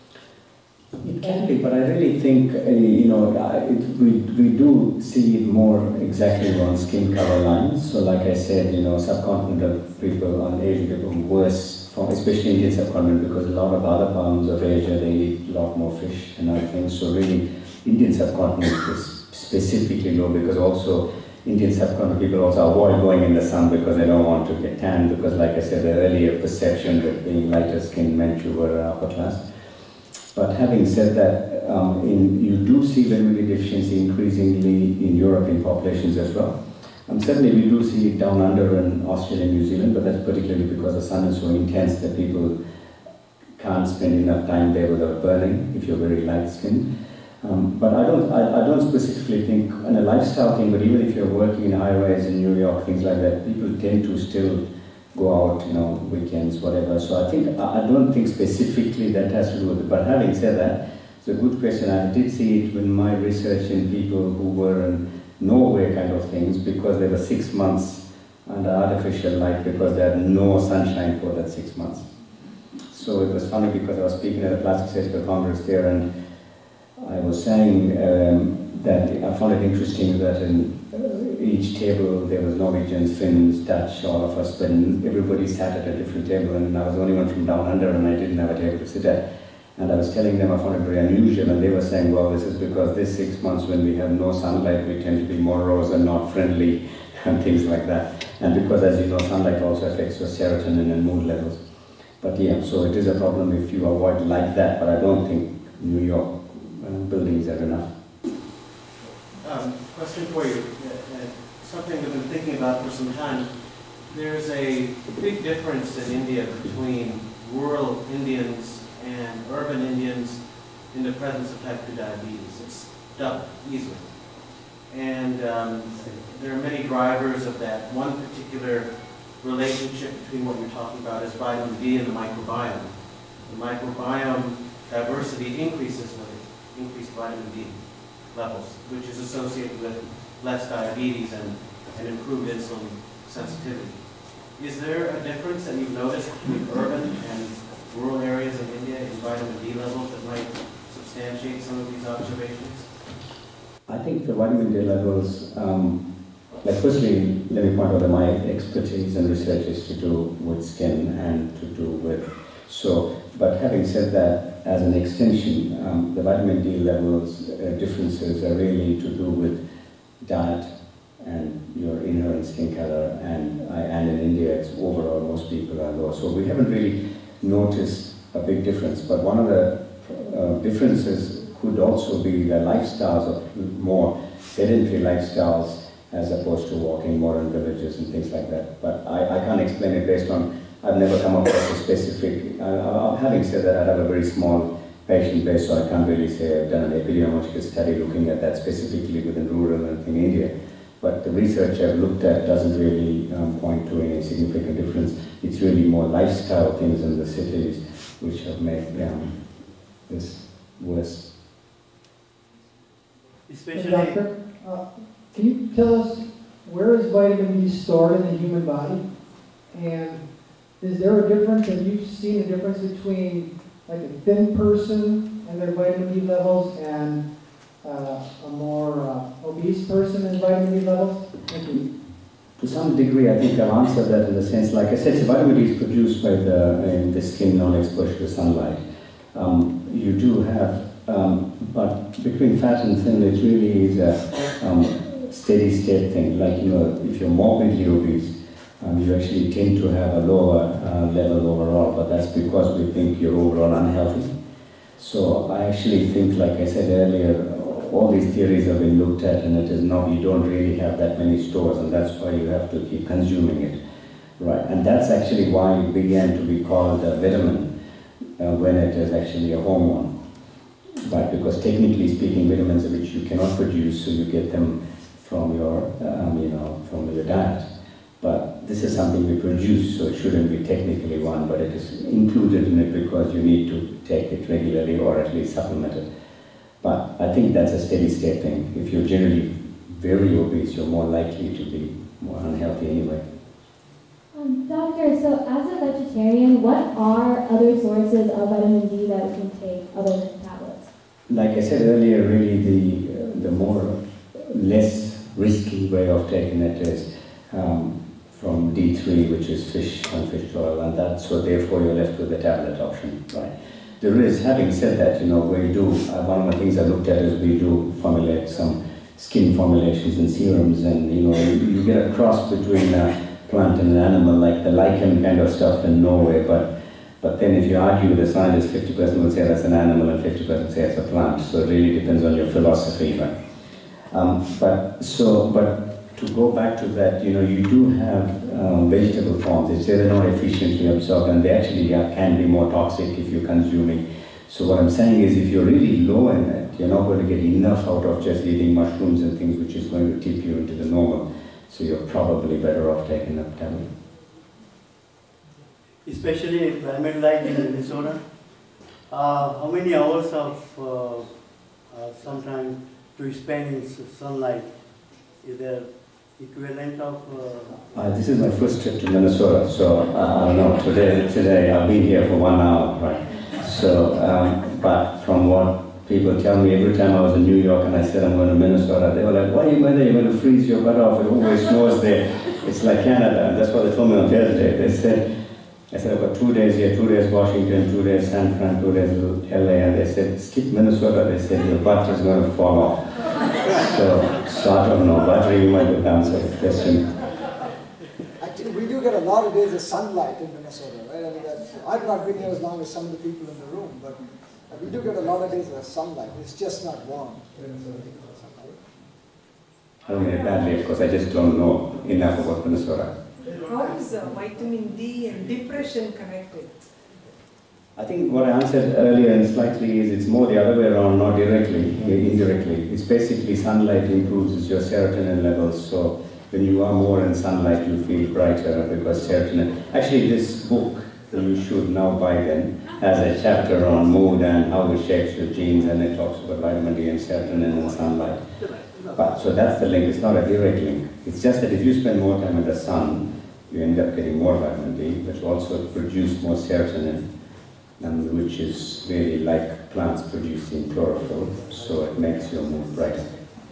It can be, but I really think, uh, you know, uh, it, we, we do see it more exactly on skin color lines. So like I said, you know, subcontinental people on Asian people worse, from, especially Indian subcontinent, because a lot of other parts of Asia, they eat a lot more fish and other things. So really, Indian subcontinent is specifically low, because also Indian subcontinent people also avoid going in the sun because they don't want to get tanned, because like I said, the earlier perception that being lighter skinned meant you were upper class. But having said that, um, in, you do see vitamin D deficiency increasingly in European populations as well. Um, certainly we do see it down under in Australia and New Zealand, but that's particularly because the sun is so intense that people can't spend enough time there without burning if you're very light skinned. Um, but I don't, I, I don't specifically think, on a lifestyle thing, but even if you're working in high rise in New York, things like that, people tend to still go out, you know, weekends, whatever. So I think, I don't think specifically that has to do with it. But having said that, it's a good question. I did see it in my research in people who were in Norway kind of things, because they were six months under artificial light because they had no sunshine for that six months. So it was funny because I was speaking at a Plastic Surgical Congress there, and I was saying um, that I found it interesting that in each table there was Norwegians, Finns, Dutch, all of us, but everybody sat at a different table, and I was the only one from down under, and I didn't have a table to sit at. And I was telling them I found it very unusual, and they were saying, well, this is because this six months when we have no sunlight, we tend to be morose and not friendly, and things like that. And because, as you know, sunlight also affects your serotonin and mood levels. But yeah, so it is a problem if you avoid like that, but I don't think New York uh, buildings are enough. Um, question for you, uh, uh, something we've been thinking about for some time. There's a big difference in India between rural Indians and urban Indians in the presence of type two diabetes. It's doubled easily. And um, there are many drivers of that. One particular relationship between what you're talking about is vitamin D and the microbiome. The microbiome diversity increases with increased vitamin D levels, which is associated with less diabetes and, and improved insulin sensitivity. Is there a difference that you've noticed between urban and rural areas in India in vitamin D levels that might substantiate some of these observations? I think the vitamin D levels, um, like firstly, let me point out that my expertise and research is to do with skin and to do with, so, but having said that, as an extension, um, the vitamin D levels uh, differences are really to do with diet and your inherent skin color, and, I, and in India, it's overall, most people are low. So we haven't really noticed a big difference, but one of the uh, differences could also be the lifestyles of more sedentary lifestyles as opposed to walking more in villages and things like that. But I, I can't explain it based on, I've never come up with a specific, I, I, having said that, I have a very small patient base, so I can't really say I've done an epidemiological study looking at that specifically within rural and in India. But the research I've looked at doesn't really um, point to any significant difference. It's really more lifestyle things in the cities which have made um, this worse. Especially, Doctor, uh, can you tell us where is vitamin D stored in the human body? And is there a difference, have you seen a difference between like a thin person and their vitamin D levels and uh, a more uh, obese person and vitamin D levels? Thank you. To some degree, I think I've answered that in the sense, like I said, so vitamin D is produced by the, in the skin non-exposure to sunlight. Um, you do have, um, but between fat and thin, it really is a um, steady state thing. Like, you know, if you're morbidly obese, um, you actually tend to have a lower uh, level overall, but that's because we think you're overall unhealthy. So I actually think, like I said earlier, all these theories have been looked at, and it is now you don't really have that many stores, and that's why you have to keep consuming it, right? And that's actually why it began to be called a vitamin uh, when it is actually a hormone. right? Because technically speaking, vitamins which you cannot produce, so you get them from your, um, you know, from your diet. But this is something we produce, so it shouldn't be technically one, but it is included in it because you need to take it regularly or at least supplement it. But I think that's a steady state thing. If you're generally very obese, you're more likely to be more unhealthy anyway. Um, doctor, so as a vegetarian, what are other sources of vitamin D that we can take other than tablets? Like I said earlier, really the, uh, the more, less risky way of taking it is um, from D three, which is fish and fish oil, and that, so therefore you're left with the tablet option, right? There is, having said that, you know, we do, uh, one of the things I looked at is we do formulate some skin formulations and serums, and you know, you, you get a cross between a plant and an animal, like the lichen kind of stuff in Norway, but but then if you argue with the scientists, fifty percent will say that's an animal and fifty percent say it's a plant, so it really depends on your philosophy, right? Um, but, so, but to go back to that, you know, you do have um, vegetable forms. They say they're not efficiently absorbed, and they actually are, can be more toxic if you're consuming. So what I'm saying is, if you're really low in it, you're not going to get enough out of just eating mushrooms and things, which is going to tip you into the normal. So you're probably better off taking a tablet. Especially climate like in Minnesota, uh, how many hours of uh, uh, sometime to spend in sunlight? Is there equivalent of? Uh, uh, this is my first trip to Minnesota, so uh, I don't know. Today, today I've been here for one hour, right? So, um, but from what people tell me, every time I was in New York and I said I'm going to Minnesota, they were like, "Why are you going there? You're going to freeze your butt off. It always snows there. It's like Canada." And that's what they told me on Thursday. They said. I said, I've got two days here, two days Washington, two days San Fran, two days L A, and they said, skip Minnesota. They said, your butt is going to fall off. So, so I don't know, but you might have answered the question. Actually, we do get a lot of days of sunlight in Minnesota, right? I mean, that's, I've not been here as long as some of the people in the room, but we do get a lot of days of sunlight. It's just not warm. I don't mean it badly, of course, I just don't know enough about Minnesota. How is uh, vitamin D and depression connected? I think what I answered earlier and slightly is it's more the other way around, not directly, indirectly. It's basically sunlight improves your serotonin levels, so when you are more in sunlight you feel brighter because serotonin. Actually this book, you should now buy then, has a chapter on mood and how it shapes your genes, and it talks about vitamin D and serotonin and sunlight. But, so that's the link, it's not a direct link. It's just that if you spend more time in the sun, you end up getting more vitamin D, but you also produce more serotonin, and which is really like plants producing chlorophyll, so it makes your mood brighter.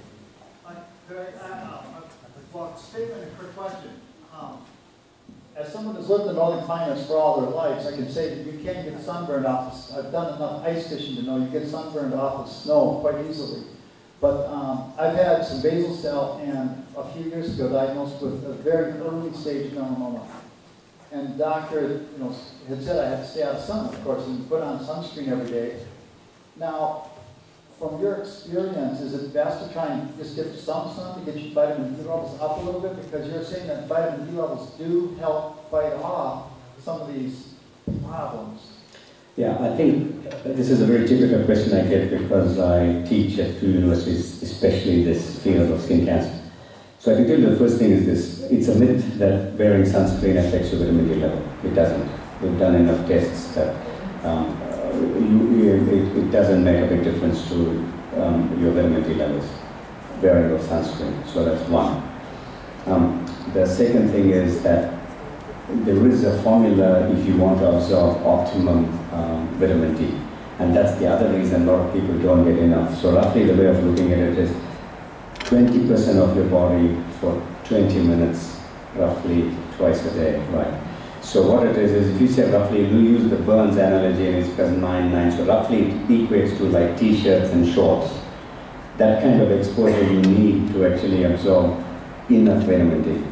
Could I, uh, a statement and a quick question. Um, as someone who's lived in northern climates for all their lives, I can say that you can get sunburned off. I've done enough ice fishing to know you get sunburned off of snow quite easily. But um, I've had some basal cell, and a few years ago diagnosed with a very early stage melanoma. And the doctor, you know, had said I had to stay out of sun, of course, and put on sunscreen every day. Now, from your experience, is it best to try and just get some sun to get your vitamin D levels up a little bit? Because you're saying that vitamin D levels do help fight off some of these problems. Yeah, I think this is a very typical question I get because I teach at two universities, especially this field of skin cancer. So I can tell you the first thing is this: it's a myth that wearing sunscreen affects your vitamin D level. It doesn't. We've done enough tests that um, you, it, it doesn't make a big difference to um, your vitamin D levels wearing of sunscreen. So that's one. Um, the second thing is that there is a formula if you want to absorb optimum um, vitamin D, and that's the other reason a lot of people don't get enough. So roughly the way of looking at it is twenty percent of your body for twenty minutes, roughly twice a day, right? So what it is, is if you say roughly, you use the Burns analogy and it's because nine, nine, so roughly it equates to like t-shirts and shorts. That kind of exposure you need to actually absorb enough vitamin D.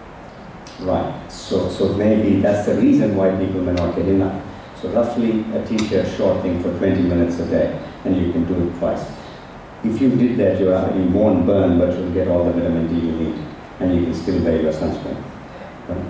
Right, so, so maybe that's the reason why people may not get enough. So roughly a t-shirt short thing for twenty minutes a day, and you can do it twice. If you did that, you, are, you won't burn, but you'll get all the vitamin D you need, and you can still wear your sunscreen. Right?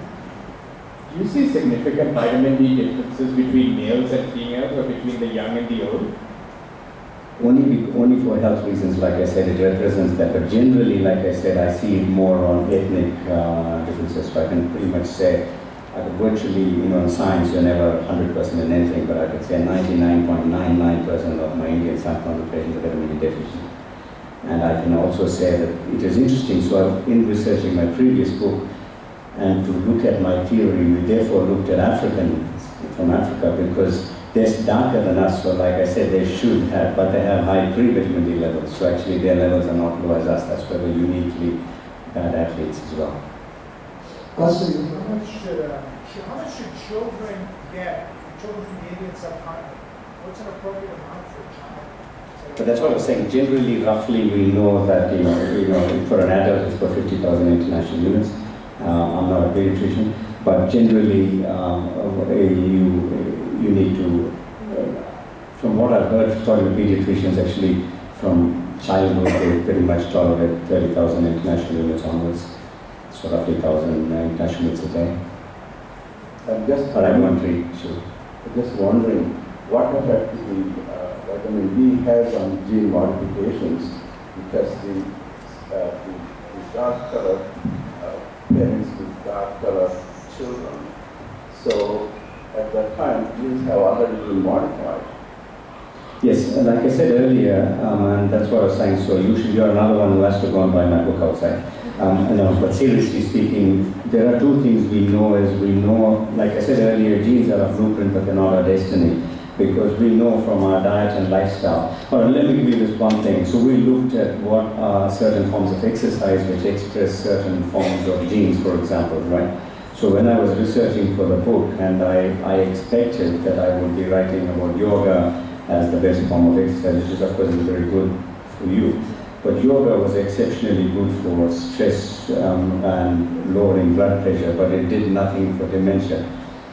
Do you see significant vitamin D differences between males and females, or between the young and the old? Only, be- only for health reasons, like I said, it represents that. But generally, like I said, I see it more on ethnic uh, differences. So I can pretty much say, I could virtually, you know, in science, you're never one hundred percent in anything, but I could say ninety-nine point nine nine percent of my Indian subcontinental patients are vitamin D deficient. And I can also say that it is interesting. So I've, in researching my previous book, and to look at my theory, we therefore looked at Africans from Africa because they're darker than us, so like I said, they should have, but they have high pre-vitamin D levels, so actually their levels are not low as us. That's why we're uniquely bad athletes as well. How much should, uh, how much should children get, children from the Indian subcontinent? What's an appropriate amount for a child? But that's what I was saying. Generally, roughly, we know that, you know, you know for an adult, it's for fifty thousand international units. Uh, I'm not a pediatrician, but generally, um, you, you need to, uh, from what I've heard, talking to pediatricians, actually, from childhood, they pretty much tolerate thirty thousand international units onwards. So roughly one thousand international units a day. I'm just, but I'm wondering, sure. just wondering, what effect the uh, vitamin D has on gene modifications, because the, uh, the, the dark color uh, parents with dark color children. So at that time, genes have already been modified. Yes, like I said earlier, um, and that's what I was saying, so usually you're another one who has to go and buy my book outside. Um, no, but seriously speaking, there are two things we know is we know, like I said earlier, genes are a blueprint, but they're not our destiny. Because we know from our diet and lifestyle. Or let me give you this one thing. So we looked at what are certain forms of exercise which express certain forms of genes, for example, right? So when I was researching for the book, and I, I expected that I would be writing about yoga as the best form of exercise, which is of course is very good for you. But yoga was exceptionally good for stress um, and lowering blood pressure, but it did nothing for dementia.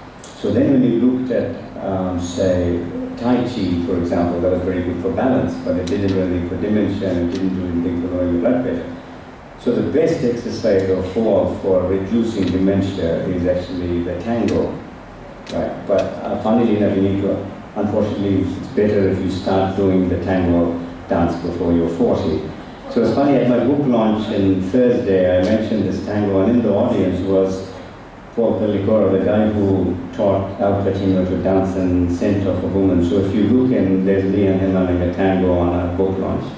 So then when you looked at, um, say, Tai Chi, for example, that was very good for balance, but it didn't do anything for dementia and it didn't do anything for lowering your blood pressure. So the best exercise of all for reducing dementia is actually the tango, right? But uh, funnily enough, you need to, unfortunately, it's better if you start doing the tango dance before you're forty. So it's funny, at my book launch on Thursday, I mentioned this tango, and in the audience was Paul Pellicoro, the guy who taught Al Pacino to dance in Scent of a Woman. So if you look in, there's me and him having a tango on our book launch.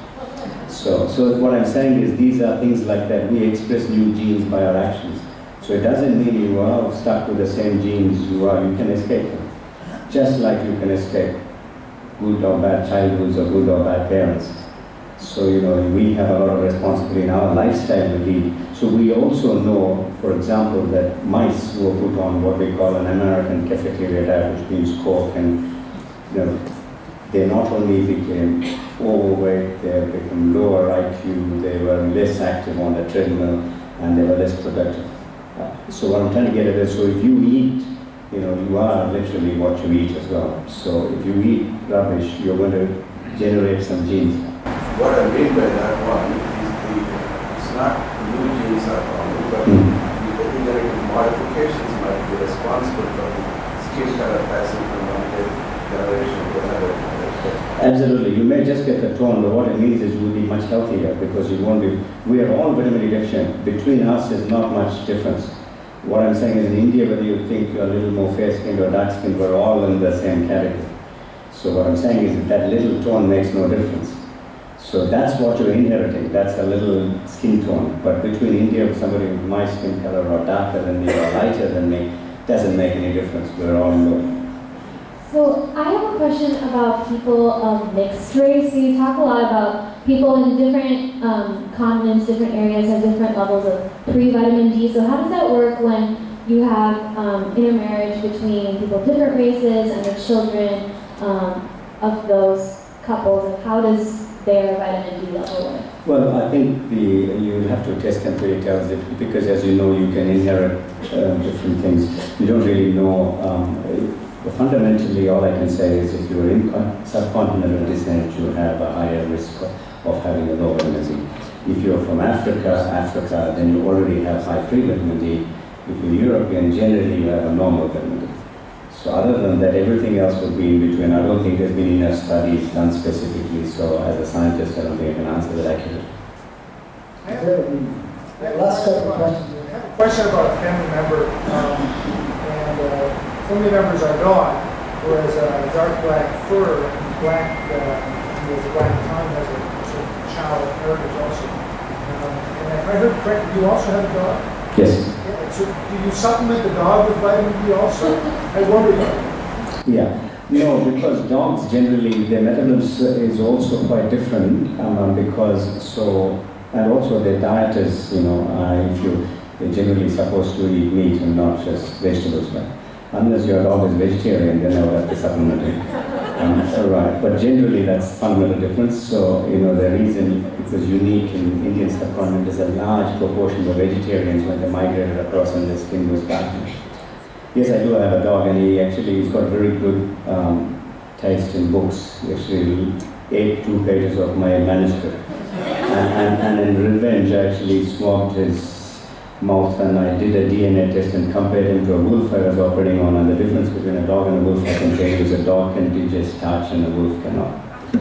So, so what I'm saying is these are things like that. We express new genes by our actions. So it doesn't mean you are stuck with the same genes you are. You can escape them. Just like you can escape good or bad childhoods or good or bad parents. So, you know, we have a lot of responsibility in our lifestyle we lead. So we also know, for example, that mice who are put on what we call an American cafeteria diet, which means Coke, and, you know, they not only became overweight, they became lower I Q, they were less active on the treadmill, and they were less productive. Uh, so what I'm trying to get at is, so if you eat, you know, you are literally what you eat as well. So if you eat rubbish, you're going to generate some genes. What I mean by that one is the, it's not new genes are found, but mm. the inherited modifications might be responsible for the skin color passing from one generation to another. Absolutely. You may just get the tone, but what it means is you will be much healthier because you won't be, we are all vitamin D deficient. Between us is not much difference. What I'm saying is in India, whether you think you're a little more fair-skinned or dark-skinned, we're all in the same category. So what I'm saying is that, that little tone makes no difference. So that's what you're inheriting, that's a little skin tone. But between India and somebody with my skin color or darker than me or lighter than me, doesn't make any difference, we're all low. So I have a question about people of mixed race. So you talk a lot about people in different um, continents, different areas have different levels of pre-vitamin D. So how does that work when you have um, intermarriage between people of different races and the children um, of those couples, and how does their vitamin D level work? Well, I think the you have to test temperature tells it, because as you know, you can inherit uh, different things. You don't really know. Um, but fundamentally, all I can say is if you're in subcontinental descent, you have a higher risk of, of having a low vitamin D. If you're from Africa, Africa, then you already have high pre-vitamin D. If you're European, generally you have a normal vitamin D. So other than that, everything else would be in between. I don't think there's been enough studies done specifically, so as a scientist, I don't think I can answer that accurately. I have, I have Last couple of questions. I have a question about a family member, um, and uh, family member's our dog, whereas uh, dark black fur and black, uh, with black tongue has a sort of child heritage also. Um, and if I heard correctly, you also have a dog? Yes. Yeah, so do you supplement the dog with vitamin D also? I wonder about it. Yeah. No, because dogs generally, their metabolism is also quite different um, because so, and also their diet is, you know, uh, if you, they're generally supposed to eat meat and not just vegetables, right? Unless your dog is vegetarian, then I would have to supplement it. Um, so right, but generally that's fundamental difference. So, you know, the reason it was unique in Indian subcontinent is a large proportion of vegetarians when they migrated across and their skin was darkened. Yes, I do have a dog, and he actually has got very good um, taste in books. He actually ate two pages of my manuscript. And, and, and in revenge, I actually swabbed his mouth and I did a D N A test and compared him to a wolf I was operating on. And the difference between a dog and a wolf, I can tell you, is a dog can digest starch and a wolf cannot.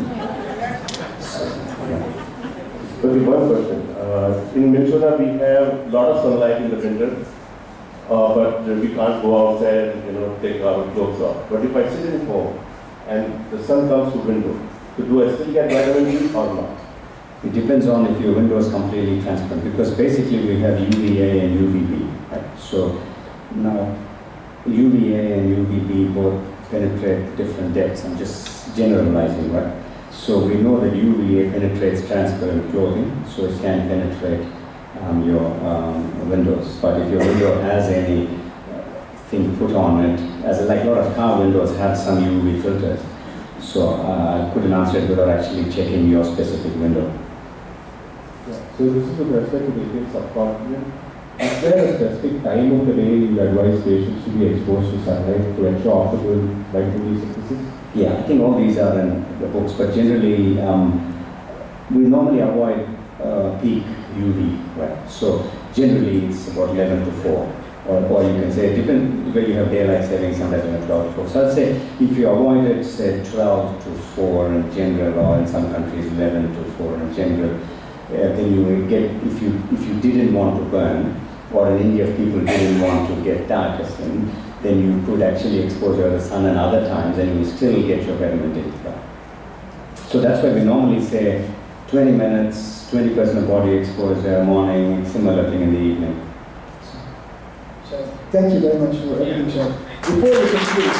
So, yeah. Okay, one question. Uh, in Minnesota, we have a lot of sunlight in the winter. Uh, but uh, we can't go outside and, you know, take our clothes off. But if I sit in home and the sun comes through window, so do I still get vitamin D or not? It depends on if your window is completely transparent, because basically we have U V A and U V B, right? So now U V A and U V B both penetrate different depths. I'm just generalizing, right? So we know that U V A penetrates transparent clothing, so it can penetrate Um, your um, windows, but if your window has any uh, thing put on it, as a, like a lot of car windows have some U V filters, so uh, I couldn't answer it without actually checking your specific window. Yeah. So this is with respect to the Indian subcontinent. Is there a specific time of the day you advise patients to be exposed to sunlight to ensure optimal vitamin D synthesis? Yeah, I think all these are in the books, but generally um, we normally avoid uh, peak U V, right? So generally it's about eleven to four, or, or you can say, different where you have daylight saving, sometimes you have twelve to four. So I'd say if you avoid it, say twelve to four in general, or in some countries eleven to four in general, uh, then you will get, if you, if you didn't want to burn, or in India if people didn't want to get darker skin, then you could actually expose your the sun and other times and you will still get your vitamin D. So that's why we normally say twenty minutes, twenty percent of body exposure morning, similar thing in the evening. So, thank you very much for everything, Sharad. Before we conclude,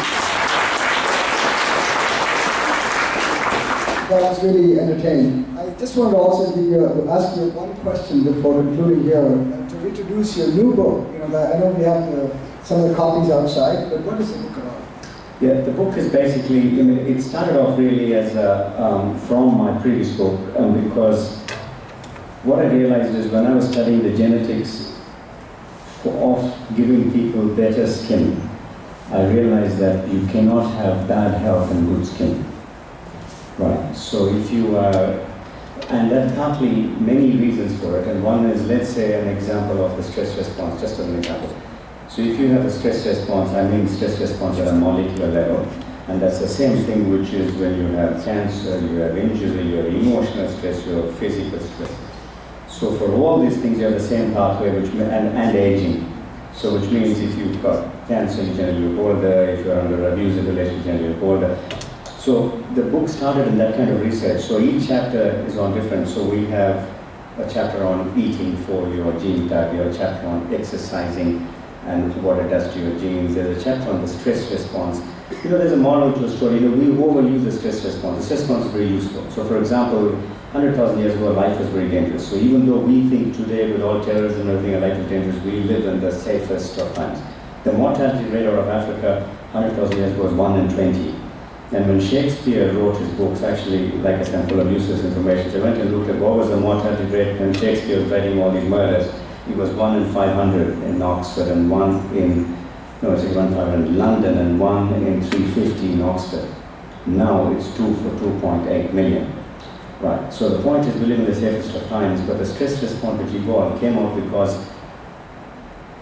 that was really entertaining. I just wanted to also give you, ask you one question before concluding here, uh, to introduce your new book. You know, that I know we have the, some of the copies outside, but what is the book about? Yeah, the book is basically, I mean, it started off really as a, um, from my previous book, um, because what I realized is when I was studying the genetics of giving people better skin, I realized that you cannot have bad health and good skin. Right, so if you are, and there are partly many reasons for it, and one is, let's say, an example of the stress response, just as an example. So if you have a stress response, I mean stress response at a molecular level, and that's the same thing which is when you have cancer, you have injury, you have emotional stress, you have physical stress. So for all these things you have the same pathway, which and, and aging. So which means if you've got cancer, you generally look older, if you're under abusive relationship, you generally look older. So the book started in that kind of research. So each chapter is on different, so we have a chapter on eating for your gene type, we have a chapter on exercising, and what it does to your genes. There's a chapter on the stress response. You know, there's a moral to the story. You know, we overuse the stress response. The stress response is very useful. So for example, one hundred thousand years ago, life was very dangerous. So even though we think today with all terrorism and everything, life is dangerous, we live in the safest of times. The mortality rate out of Africa one hundred thousand years ago was one in twenty. And when Shakespeare wrote his books, actually, like I said, full of useless information, so I went and looked at what was the mortality rate when Shakespeare was writing all these murders. It was one in five hundred in Oxford, and one in, no, it's one in five hundred in London, and one in three fifty in Oxford. Now it's two for two point eight million. Right, so the point is we live in the safest of times, but the stress response which evolved came out because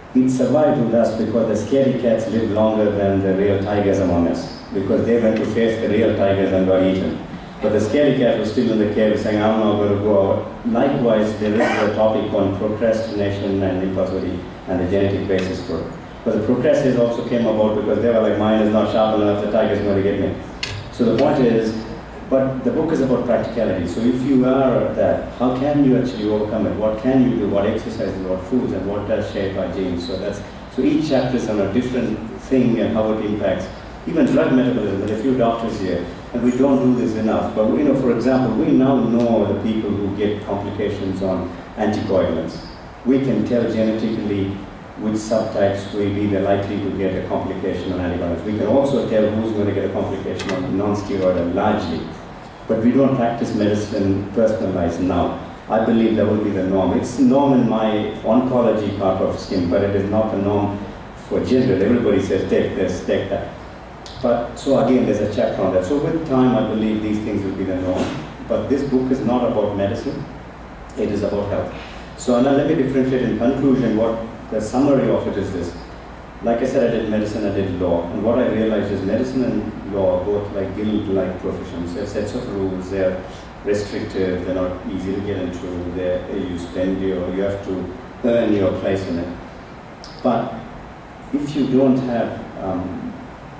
It survived with us because the scary cats lived longer than the real tigers among us, because they went to face the real tigers and got eaten. But the scary cat was still in the cave saying, I'm not going to go out. Likewise, there is a topic on procrastination and impulsivity and the genetic basis for it. But the procrastinators also came about because they were like, mine is not sharp enough, the tiger is going to get me. So the point is, but the book is about practicality. So if you are that, how can you actually overcome it? What can you do? What exercises, what foods, and what does shape our genes? So that's so each chapter is on a different thing and how it impacts. Even drug metabolism, there are a few doctors here, and we don't do this enough. But we know, for example, we now know the people who get complications on anticoagulants. We can tell genetically which subtypes will be the likely to get a complication on antibiotics. We can also tell who's going to get a complication on non-steroidal largely. But we don't practice medicine personalized now. I believe that will be the norm. It's the norm in my oncology part of skin, but it is not the norm for general. Everybody says take this, take that. But so again, there's a chapter on that. So with time, I believe these things will be the norm. But this book is not about medicine. It is about health. So now let me differentiate in conclusion what the summary of it is this. Like I said, I did medicine, I did law. And what I realized is medicine and law are both like guild-like professions. They're sets of rules, they're restrictive, they're not easy to get into, they're, you spend your, you have to earn your place in it. But if you don't have, um,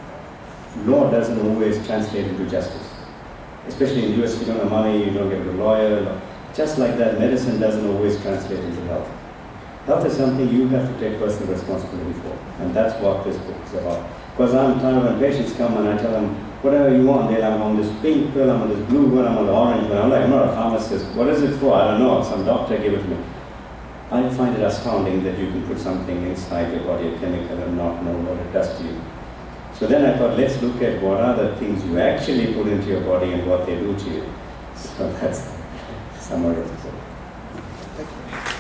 law doesn't always translate into justice. Especially in the U S, if you don't have money, you don't get a lawyer. Just like that, medicine doesn't always translate into health. Health is something you have to take personal responsibility for, and that's what this book is about. Because I'm tired when patients come and I tell them, whatever you want, they're like, I'm on this pink pill, I'm on this blue one, I'm on the orange one. I'm like, I'm not a pharmacist. What is it for? I don't know. Some doctor gave it to me. I find it astounding that you can put something inside your body, a chemical, and not know what it does to you. So then I thought, let's look at what are the things you actually put into your body and what they do to you. So that's the summary of the book. Thank you.